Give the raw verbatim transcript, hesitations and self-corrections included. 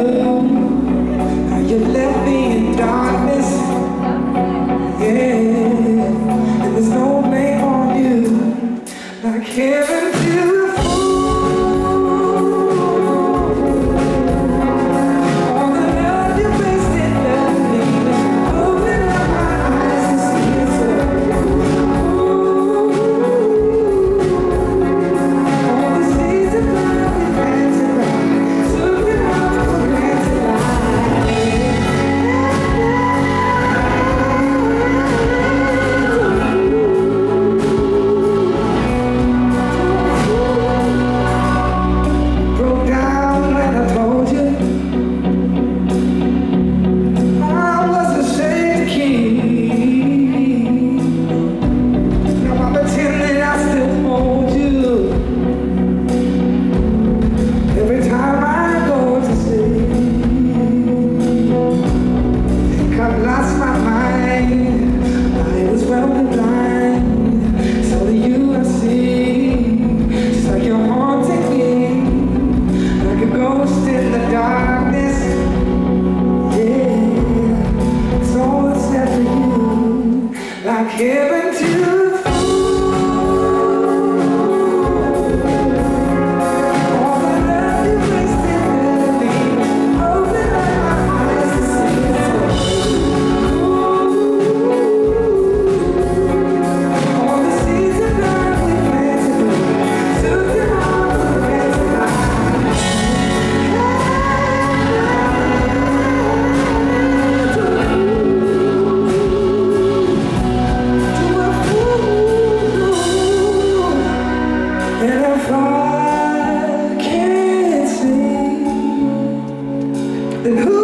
How you left me in darkness. Yeah, and there's no blame on you, like heaven to the fool. All the love you wasted left me. Open up my eyes to see it so. All the seas of love we had to ride, took it all for granted. Like heaven to the fool. All the love you wasted left me. Open up my eyes to see it so. All the seeds of love we planted, took them all for granted. And if I can't see, then who